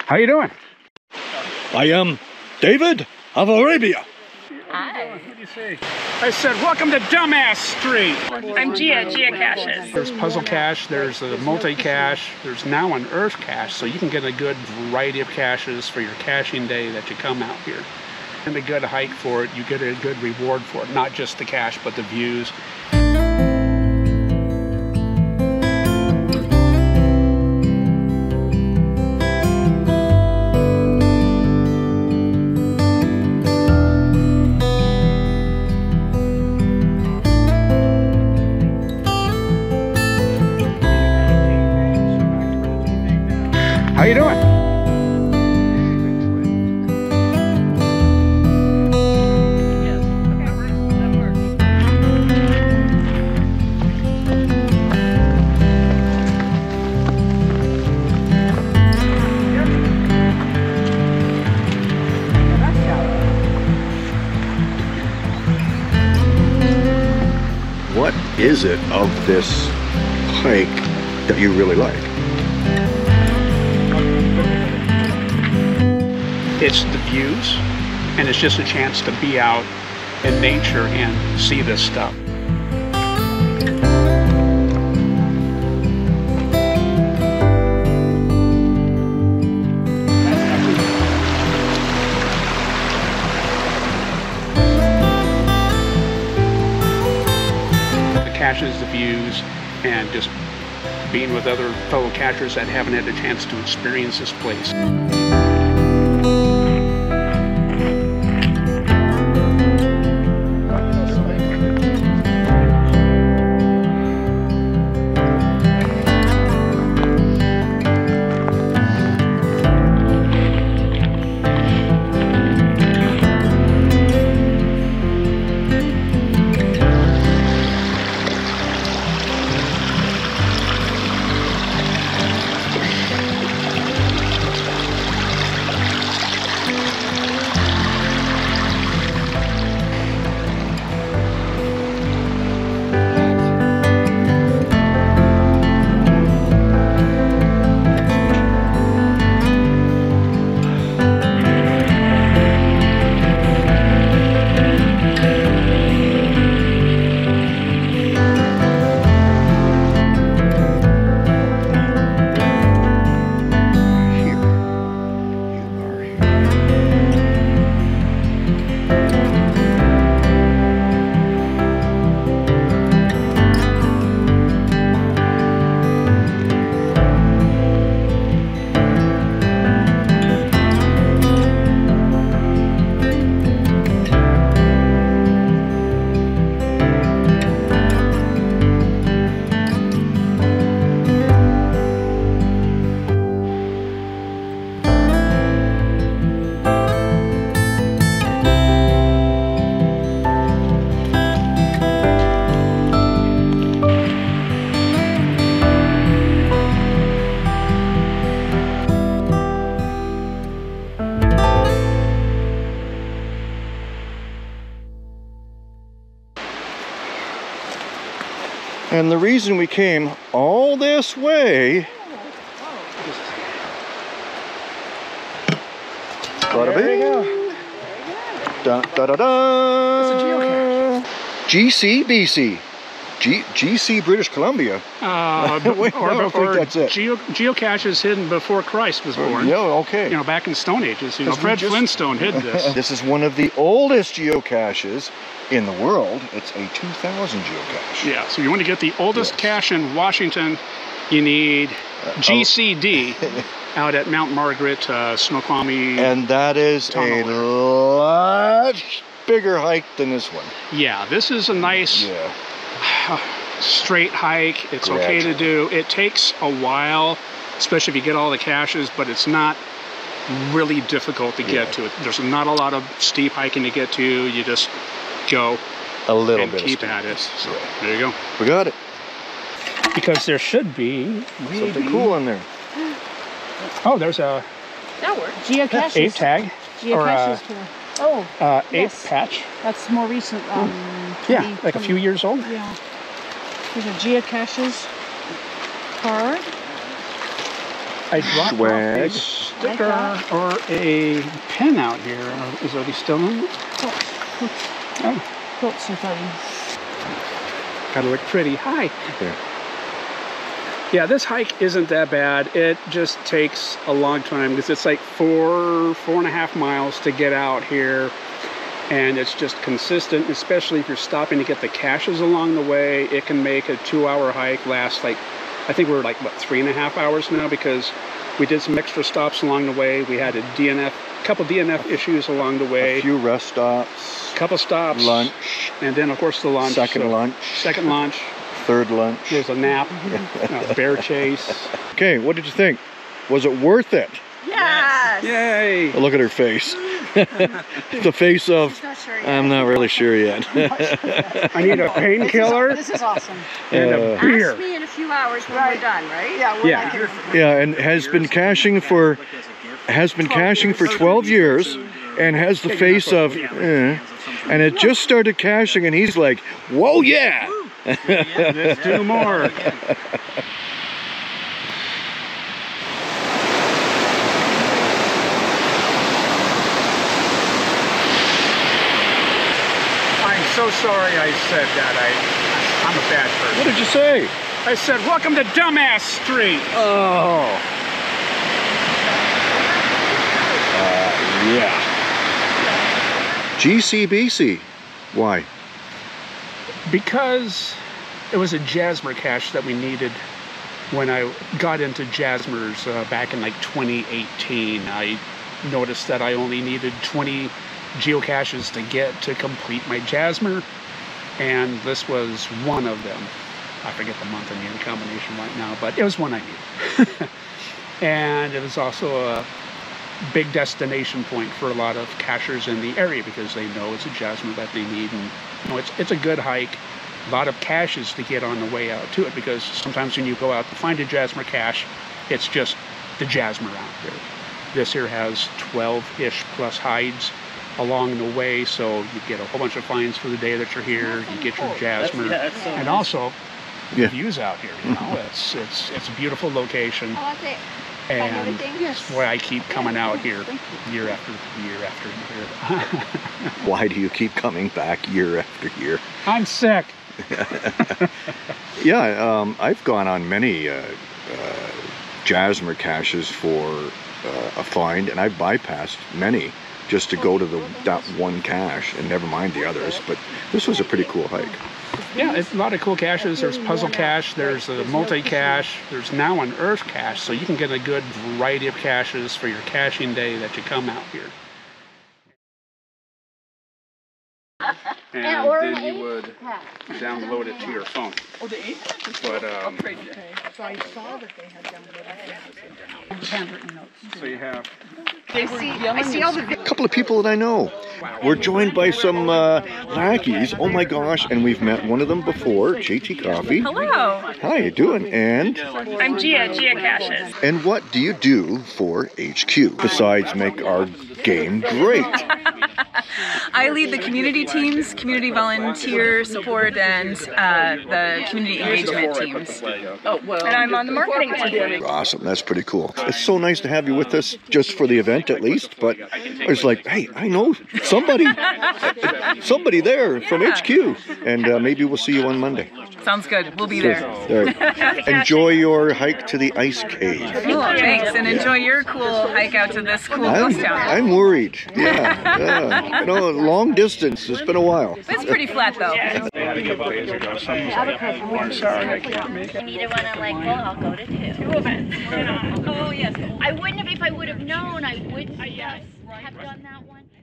How you doing? I am David of Arabia. Hi. What do you say? I said, welcome to Dumbass Street. I'm geocaches. There's puzzle cache, there's a multi-cache, there's now an earth cache, so you can get a good variety of caches for your caching day that you come out here. And a good hike for it, you get a good reward for it, not just the cache, but the views. How you doing? What is it of this hike that you really like? It's the views, and it's just a chance to be out in nature and see this stuff. The caches, the views, and just being with other fellow cachers that haven't had a chance to experience this place. And the reason we came all this way, There you go. da da da da. It's a geocache. GCBC, GC British Columbia. Wait, I don't think that's it. Geocaches hidden before Christ was born. Yeah, okay. You know, back in Stone Ages. You know, Fred Flintstone hid this. This is one of the oldest geocaches in the world. It's a 2000 geocache. Yeah, so you want to get the oldest cache in Washington, you need GCD out at Mount Margaret, Snoqualmie. And that is a lot bigger hike than this one. Yeah, this is a nice straight hike. It's okay to do. It takes a while, especially if you get all the caches, but it's not really difficult to get to it. There's not a lot of steep hiking to get to. You just go a little and bit keep at it. So there you go. We got it. Because there should be Something cool in there. Oh, there's a That works. Geocaches. ape tag. Geocaches tour. Oh, Ape patch. that's more recent. Yeah, like a few years old. Yeah. There's a geocaches card. I dropped off a sticker or a pin out here. Is he still in? Oh. Gotta look pretty. Hi. Yeah. Yeah, this hike isn't that bad. It just takes a long time because it's like 4.5 miles to get out here. And it's just consistent, especially if you're stopping to get the caches along the way. It can make a 2-hour hike last like, I think we're like, what, 3.5 hours now, because we did some extra stops along the way. We had a couple DNF issues along the way. A few rest stops. Couple stops. Lunch. And then, of course, the lunch. Second lunch. Third lunch. There's a nap. Bear chase. Okay, what did you think? Was it worth it? Yes! Yay! Look at her face. The face of, I'm not really sure yet. I need a painkiller. This is awesome. And a beer. Ask me in a few hours when we're done, right? Yeah, Yeah. not here. Yeah, and has been caching for 12 years and has the face of, and it just started caching and he's like, whoa, yeah! Let's do more. I'm so sorry I said that. I'm a bad person. What did you say? I said, welcome to Dumbass Street. Oh. Yeah. GCBC. Why? Because it was a Jasmer cache that we needed when I got into Jasmers back in like 2018. I noticed that I only needed 20 geocaches to get to complete my Jasmer, and this was one of them. I forget the month and year combination right now, but it was one I needed. And it was also a big destination point for a lot of cachers in the area because they know it's a Jasmer that they need, and you know, it's a good hike. A lot of caches to get on the way out to it, because sometimes when you go out to find a Jasmer cache, it's just the Jasmer out there. This here has 12-ish plus hides along the way, so you get a whole bunch of finds for the day that you're here. You get your Jasmer, and also the views out here. You know, it's a beautiful location, and that's why I keep coming out here year after year after year. Why do you keep coming back year after year? I'm sick. Yeah, I've gone on many Jasmer caches for a find, and I've bypassed many just to go to that one cache, and never mind the others. But this was a pretty cool hike. Yeah, it's a lot of cool caches. There's puzzle cache, there's a multi-cache, there's now an earth cache, so you can get a good variety of caches for your caching day that you come out here. And then you would download it to your phone. Oh, the 8? But, So I saw that they had downloaded handwritten notes. so you have... I see all the... A couple of people that I know. We're joined by some lackeys. Oh my gosh, and we've met one of them before, JT Coffee. Hello. How you doing? And? I'm Geocaches. And what do you do for HQ besides make our game great? I lead the community teams, community volunteer support, and the community engagement teams. And I'm on the marketing team. Awesome, that's pretty cool. It's so nice to have you with us, just for the event at least, but I was like, hey, I know somebody there from HQ, and maybe we'll see you on Monday. Sounds good. We'll be there. All right. Enjoy your hike to the ice cave. Cool, thanks, and enjoy your cool hike out to this cool ghost town. I'm worried. Yeah. You know, long distance. It's been a while. It's pretty flat though. They had a couple days ago. Someone was like, I'm sorry, I can't make it. Neither one. I'm like, well, I'll go to 2 events. Oh yes. I wouldn't have, if I would have known, I would have done that one.